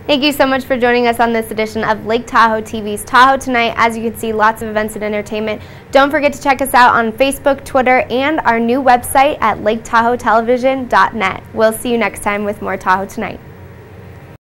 Thank you so much for joining us on this edition of Lake Tahoe TV's Tahoe Tonight. As you can see, lots of events and entertainment. Don't forget to check us out on Facebook, Twitter, and our new website at laketahoetelevision.net. We'll see you next time with more Tahoe Tonight.